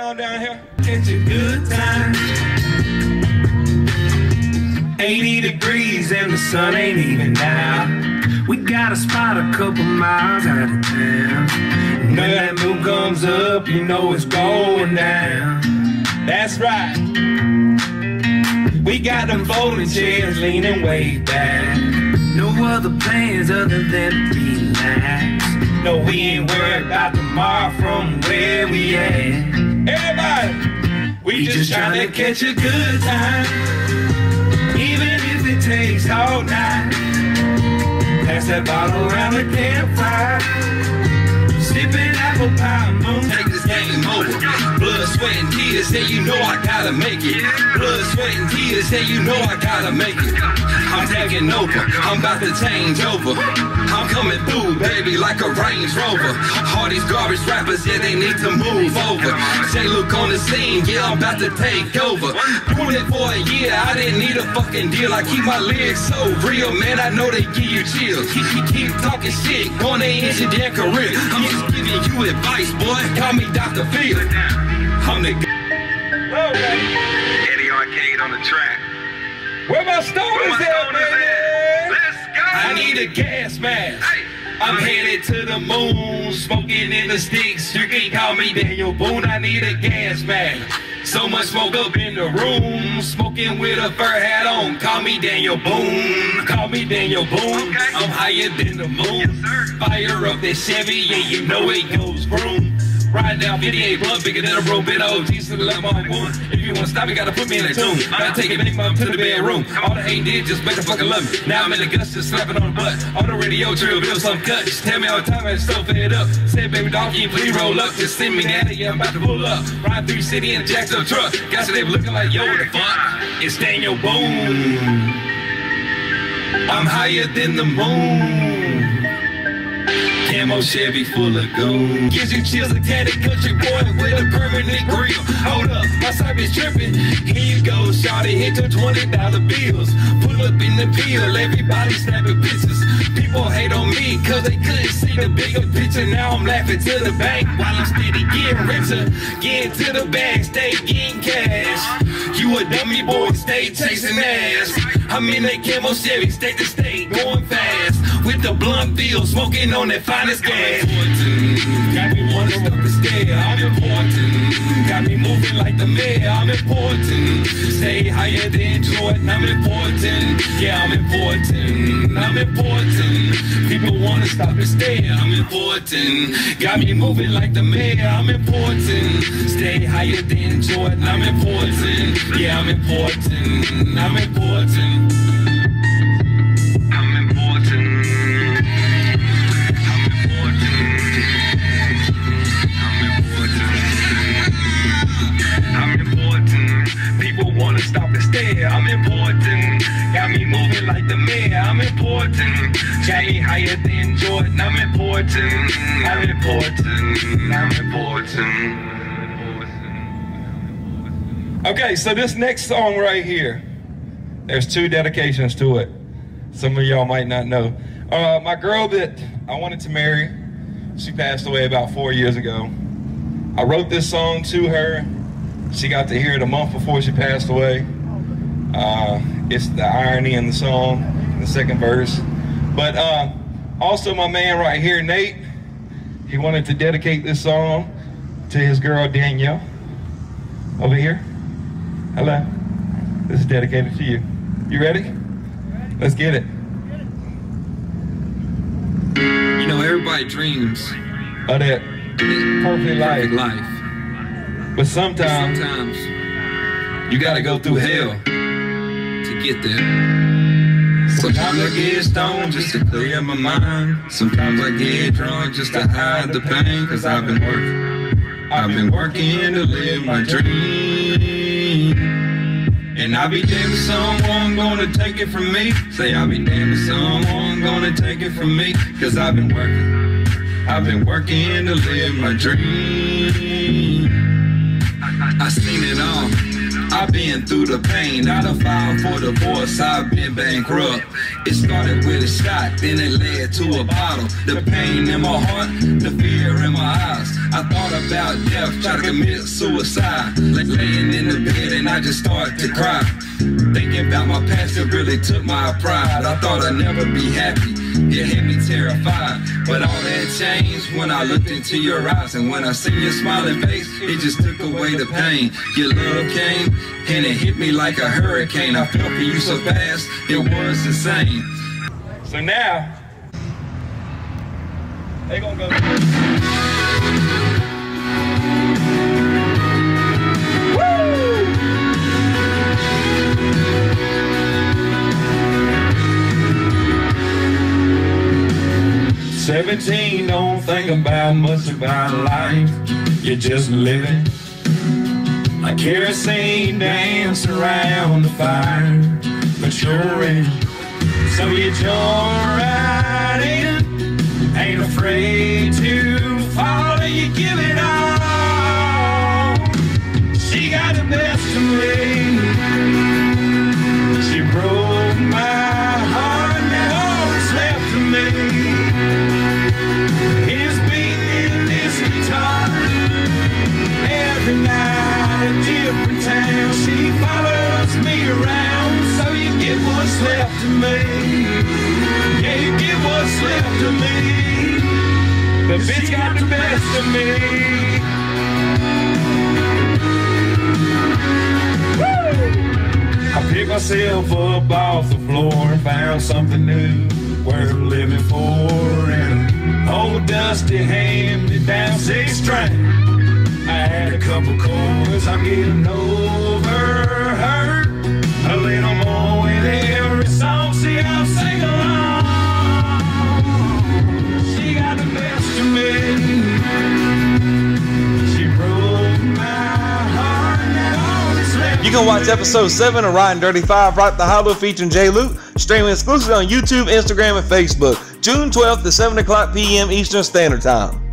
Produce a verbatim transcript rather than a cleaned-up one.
on down here. It's a good time. eighty degrees and the sun ain't even out. We got a spot a couple miles out of town. And when that moon comes up, you know it's going down. That's right. We got them folding chairs leaning way back. No other plans other than to relax. No, we ain't worried about tomorrow from where we at. Everybody, we, we just, just trying to catch a good time. Even if it takes all night. Pass that bottle around the campfire. Sipping apple pie moon. Take this game over. Blood, sweat, and tears, say you know I gotta make it. Blood, sweat, and tears, say you know I gotta make it. I'm taking over, I'm about to change over. I'm coming through, baby, like a Range Rover. All these garbage rappers, yeah, they need to move over. Say, look on the scene, yeah, I'm about to take over. Doing it for a year, I didn't need a fucking deal. I keep my lyrics so real, man, I know they give you chills. Keep, keep, keep talking shit, going to end your damn career. I'm just giving you advice, boy, call me Doctor Phil. I'm the guy. Eddie Arcade on the track. Where my stoners at, man? Let's go. I need a gas mask. Hey. I'm headed to the moon, smoking in the sticks. You can call me Daniel Boone. I need a gas mask. So much smoke up in the room, smoking with a fur hat on. Call me Daniel Boone. Call me Daniel Boone. Okay. I'm higher than the moon. Yes, sir. Fire up that Chevy, yeah, you know it goes vroom. Riding down fifty-eight blunt, bigger than a bro, bit of O G's to the left on one. If you wanna stop, you gotta put me in a tune. Gotta take it, make my to the bedroom. All the hate did, just make the fucking love me. Now I'm in the guts, just slapping on the butt. On the radio, drill, bill, some cut. Just tell me all the time, I'm so fed up. Say, baby dog, can you please roll up? Just send me down, yeah, I'm about to pull up. Ride through the city in a jacked up truck. Got you there looking like, yo, what the fuck? It's Daniel Boone. I'm higher than the moon. Camo Chevy full of gold. Gives you chills, a tatted country boy with a permanent grill. Hold up, my side is tripping. Here you go, shawty, hit your twenty dollar bills. Pull up in the field, everybody snapping pictures. People hate on me, cause they couldn't see the bigger picture. Now I'm laughing to the bank while I'm steady getting richer. Getting to the bag, stay getting cash. You a dummy boy, stay chasing ass. I'm in that Camo Chevy, state to state, going fast. With the blunt bill, smoking on that finest gas. Got me wanna stop and stare, I'm important. Got me moving like the mayor, I'm important. Stay higher than Jordan, I'm important. Yeah, I'm important, I'm important. People wanna stop and stare, I'm important. Got me moving like the mayor, I'm important. Stay higher than Jordan, I'm important. Yeah, I'm important, I'm important. Stop and stare, I'm important. Got me moving like the mayor, I'm important. Got me higher than Jordan, I'm important. I'm important, I'm important. Okay, so this next song right here, there's two dedications to it. Some of y'all might not know. Uh, my girl that I wanted to marry, she passed away about four years ago. I wrote this song to her. She got to hear it a month before she passed away. Uh, it's the irony in the song, the second verse. But uh, also my man right here, Nate, he wanted to dedicate this song to his girl, Danielle. Over here. Hello. This is dedicated to you. You ready? Let's get it. You know, everybody dreams of that perfect life. Perfect life. But sometimes, sometimes you gotta go through hell to get there. Sometimes I get stoned just to clear my mind. Sometimes I get drunk just to hide the pain. Cause I've been working, I've been working to live my dream. And I'll be damned if someone gonna take it from me. Say I'll be damned if someone gonna take it from me. Cause I've been working, I've been working to live my dream. I seen it all, I've been through the pain, I done filed for divorce, I've been bankrupt. It started with a shot, then it led to a bottle. The pain in my heart, the fear in my eyes. I thought about death, try to commit suicide. Like laying in the bed and I just started to cry. Thinking about my past, it really took my pride. I thought I'd never be happy, it had me terrified. But all that changed when I looked into your eyes. And when I seen your smiling face, it just took away the pain. Your love came, and it hit me like a hurricane. I felt for you so fast, it was insane. So now, they gonna go. seventeen, don't think about much about life. You're just living. Like kerosene dance around the fire, but you're in. So you jump right in, ain't afraid to fall, and you give it all. She got the best of me. She broke my heart, and all that's left of me is beating this guitar. Every night a different town, she follows me around. So you get what's left of me. Yeah, you get what's left of me. The bitch got the best of me. Woo! I picked myself up off the floor and found something new worth living for. And an old dusty hand-me-down six string. I had a couple chords, I'm getting over her. A little more with every song, see I'll sing along. She got the best of me. She broke my heart, and all that's left. You can watch episode seven of Riding Dirty Five, Rock the Hollow featuring J. Luke, streaming exclusively on YouTube, Instagram, and Facebook, June twelfth at seven o'clock p m Eastern Standard Time.